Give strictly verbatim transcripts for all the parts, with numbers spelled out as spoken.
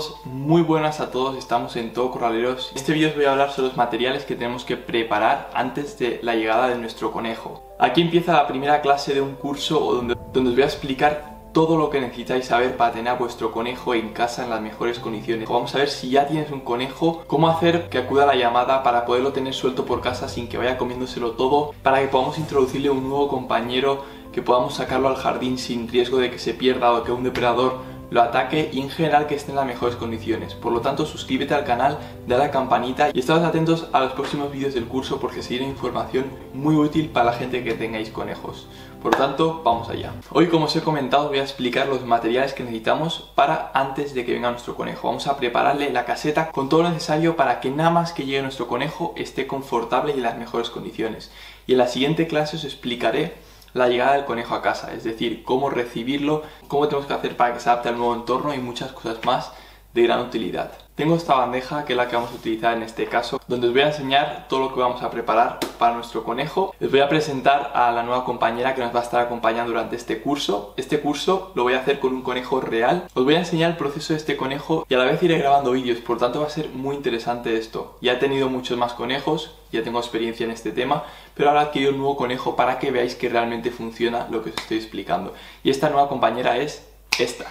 Muy buenas a todos, estamos en Todo Corraleros. En este vídeo os voy a hablar sobre los materiales que tenemos que preparar antes de la llegada de nuestro conejo. Aquí empieza la primera clase de un curso donde, donde os voy a explicar todo lo que necesitáis saber para tener a vuestro conejo en casa en las mejores condiciones. Vamos a ver si ya tienes un conejo, cómo hacer que acuda a la llamada para poderlo tener suelto por casa sin que vaya comiéndoselo todo, para que podamos introducirle un nuevo compañero, que podamos sacarlo al jardín sin riesgo de que se pierda o que un depredador lo ataque y en general que esté en las mejores condiciones. Por lo tanto, suscríbete al canal, dale a la campanita y estad atentos a los próximos vídeos del curso porque seguirá información muy útil para la gente que tengáis conejos. Por lo tanto, vamos allá. Hoy, como os he comentado, voy a explicar los materiales que necesitamos para antes de que venga nuestro conejo. Vamos a prepararle la caseta con todo lo necesario para que nada más que llegue nuestro conejo esté confortable y en las mejores condiciones. Y en la siguiente clase os explicaré la llegada del conejo a casa, es decir, cómo recibirlo, cómo tenemos que hacer para que se adapte al nuevo entorno y muchas cosas más de gran utilidad. Tengo esta bandeja que es la que vamos a utilizar en este caso, donde os voy a enseñar todo lo que vamos a preparar para nuestro conejo. Les voy a presentar a la nueva compañera que nos va a estar acompañando durante este curso. Este curso lo voy a hacer con un conejo real. Os voy a enseñar el proceso de este conejo y a la vez iré grabando vídeos, por tanto va a ser muy interesante esto. Ya he tenido muchos más conejos, ya tengo experiencia en este tema, pero ahora he adquirido un nuevo conejo para que veáis que realmente funciona lo que os estoy explicando. Y esta nueva compañera es esta.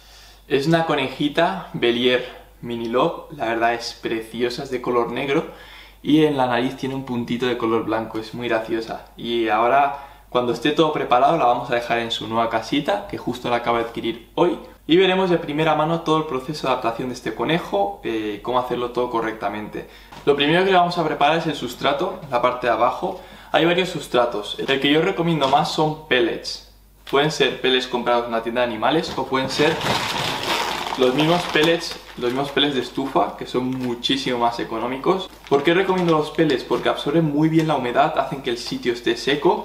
Es una conejita Bellier Mini Love, la verdad es preciosa, es de color negro y en la nariz tiene un puntito de color blanco, es muy graciosa. Y ahora, cuando esté todo preparado, la vamos a dejar en su nueva casita, que justo la acabo de adquirir hoy. Y veremos de primera mano todo el proceso de adaptación de este conejo, eh, cómo hacerlo todo correctamente. Lo primero que le vamos a preparar es el sustrato, la parte de abajo. Hay varios sustratos, el que yo recomiendo más son pellets. Pueden ser pellets comprados en una tienda de animales o pueden ser los mismos pellets, los mismos pellets de estufa, que son muchísimo más económicos. ¿Por qué recomiendo los pellets? Porque absorben muy bien la humedad, hacen que el sitio esté seco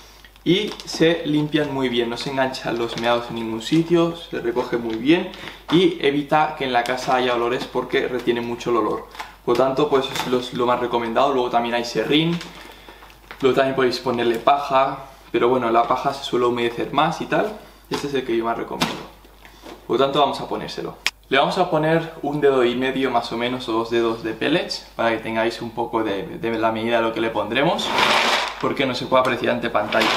y se limpian muy bien, no se enganchan los meados en ningún sitio, se recoge muy bien y evita que en la casa haya olores porque retiene mucho el olor. Por lo tanto, pues es lo más recomendado. Luego también hay serrín, luego también podéis ponerle paja, pero bueno, la paja se suele humedecer más y tal. Este es el que yo más recomiendo. Por lo tanto, vamos a ponérselo. Le vamos a poner un dedo y medio más o menos o dos dedos de pellets para que tengáis un poco de, de la medida de lo que le pondremos, porque no se puede apreciar ante pantalla.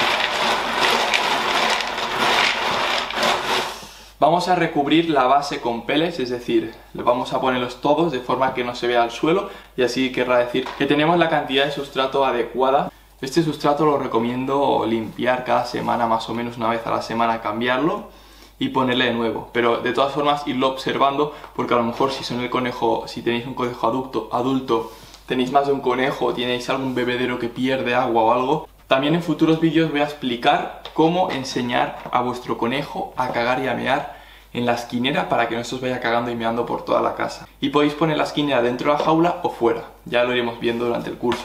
Vamos a recubrir la base con pellets, es decir, le vamos a ponerlos todos de forma que no se vea al suelo y así querrá decir que tenemos la cantidad de sustrato adecuada. Este sustrato lo recomiendo limpiar cada semana, más o menos una vez a la semana, cambiarlo y ponerle de nuevo, pero de todas formas irlo observando, porque a lo mejor si son el conejo, si tenéis un conejo adulto, adulto, tenéis más de un conejo, tenéis algún bebedero que pierde agua o algo. También en futuros vídeos voy a explicar cómo enseñar a vuestro conejo a cagar y a mear en la esquinera para que no se os vaya cagando y meando por toda la casa. Y podéis poner la esquinera dentro de la jaula o fuera, ya lo iremos viendo durante el curso.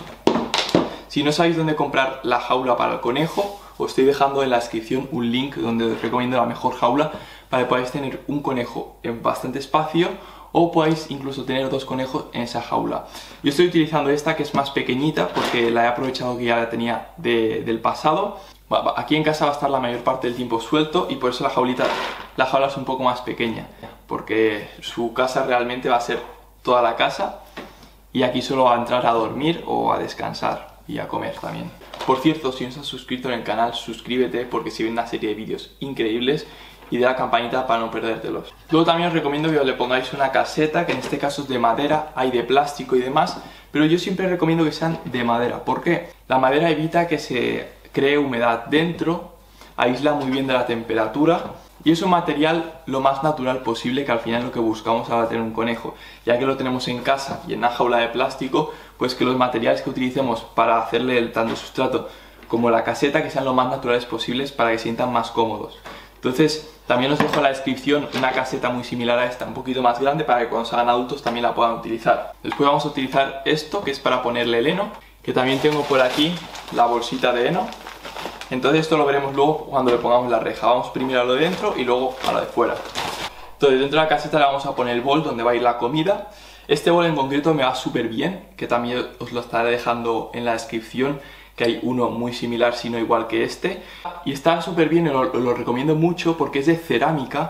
Si no sabéis dónde comprar la jaula para el conejo, os estoy dejando en la descripción un link donde os recomiendo la mejor jaula para que podáis tener un conejo en bastante espacio o podáis incluso tener dos conejos en esa jaula. Yo estoy utilizando esta que es más pequeñita porque la he aprovechado que ya la tenía de, del pasado. Aquí en casa va a estar la mayor parte del tiempo suelto y por eso la jaulita, la jaula es un poco más pequeña, porque su casa realmente va a ser toda la casa y aquí solo va a entrar a dormir o a descansar y a comer también. Por cierto, si no estás suscrito en el canal, suscríbete porque se ven una serie de vídeos increíbles y de la campanita para no perdértelos. Luego también os recomiendo que le pongáis una caseta, que en este caso es de madera, hay de plástico y demás, pero yo siempre recomiendo que sean de madera. ¿Por qué? La madera evita que se cree humedad dentro, aísla muy bien de la temperatura y es un material lo más natural posible, que al final es lo que buscamos al tener un conejo. Ya que lo tenemos en casa y en una jaula de plástico, pues que los materiales que utilicemos para hacerle el, tanto el sustrato como la caseta, que sean lo más naturales posibles para que se sientan más cómodos. Entonces, también os dejo en la descripción una caseta muy similar a esta, un poquito más grande, para que cuando se hagan adultos también la puedan utilizar. Después vamos a utilizar esto, que es para ponerle el heno, que también tengo por aquí la bolsita de heno. Entonces esto lo veremos luego cuando le pongamos la reja. Vamos primero a lo de dentro y luego a lo de fuera. Entonces dentro de la caseta le vamos a poner el bol donde va a ir la comida. Este bol en concreto me va súper bien, que también os lo estaré dejando en la descripción, que hay uno muy similar, si no igual que este. Y está súper bien, lo, lo recomiendo mucho porque es de cerámica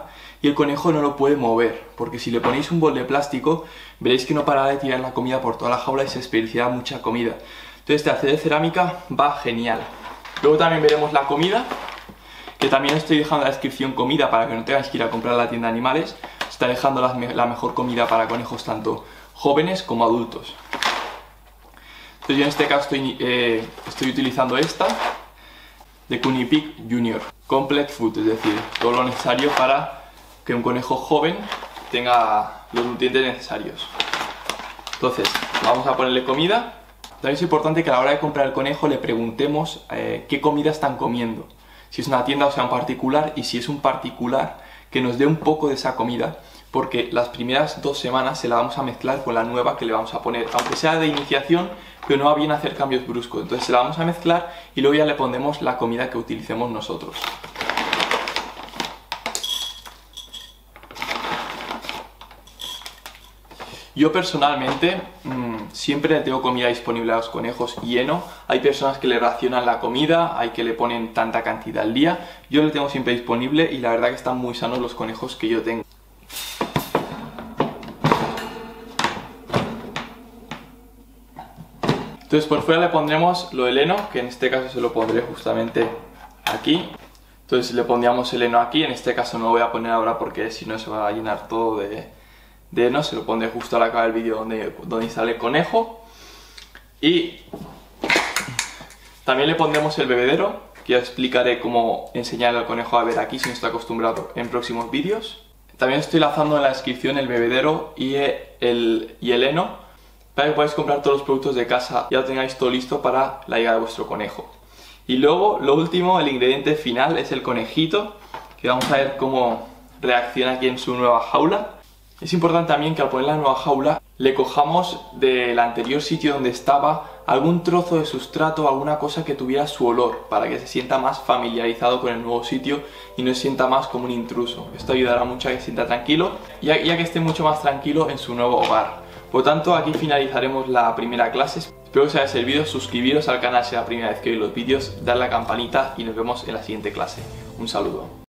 y el conejo no lo puede mover, porque si le ponéis un bol de plástico veréis que no parará de tirar la comida por toda la jaula y se desperdiciará mucha comida. Entonces este hacer de cerámica va genial. Luego también veremos la comida, que también estoy dejando en la descripción comida para que no tengáis que ir a comprar a la tienda de animales. Está dejando la, la mejor comida para conejos tanto jóvenes como adultos. Entonces yo en este caso estoy, eh, estoy utilizando esta de Cunipig Junior Complete Food, es decir, todo lo necesario para que un conejo joven tenga los nutrientes necesarios. Entonces vamos a ponerle comida. También es importante que a la hora de comprar el conejo le preguntemos eh, qué comida están comiendo, si es una tienda o sea un particular, y si es un particular que nos dé un poco de esa comida, porque las primeras dos semanas se la vamos a mezclar con la nueva que le vamos a poner, aunque sea de iniciación, pero no va bien hacer cambios bruscos. Entonces se la vamos a mezclar y luego ya le pondremos la comida que utilicemos nosotros. Yo personalmente mmm, siempre tengo comida disponible a los conejos y heno. Hay personas que le racionan la comida, hay que le ponen tanta cantidad al día. Yo le tengo siempre disponible y la verdad que están muy sanos los conejos que yo tengo. Entonces por fuera le pondremos lo del heno, que en este caso se lo pondré justamente aquí. Entonces le pondríamos el heno aquí, en este caso no lo voy a poner ahora porque si no se va a llenar todo de... de heno, se lo pondré justo al acabar el vídeo donde, donde sale el conejo. Y también le pondremos el bebedero, que ya explicaré cómo enseñarle al conejo a beber aquí si no está acostumbrado en próximos vídeos. También estoy lanzando en la descripción el bebedero y el, y el heno, para que podáis comprar todos los productos de casa y ya lo tengáis todo listo para la llegada de vuestro conejo. Y luego, lo último, el ingrediente final es el conejito, que vamos a ver cómo reacciona aquí en su nueva jaula. Es importante también que al poner la nueva jaula le cojamos del anterior sitio donde estaba algún trozo de sustrato, alguna cosa que tuviera su olor, para que se sienta más familiarizado con el nuevo sitio y no se sienta más como un intruso. Esto ayudará mucho a que se sienta tranquilo y a, y a que esté mucho más tranquilo en su nuevo hogar. Por lo tanto, aquí finalizaremos la primera clase. Espero que os haya servido, suscribiros al canal si es la primera vez que veis los vídeos, darle a la campanita y nos vemos en la siguiente clase. Un saludo.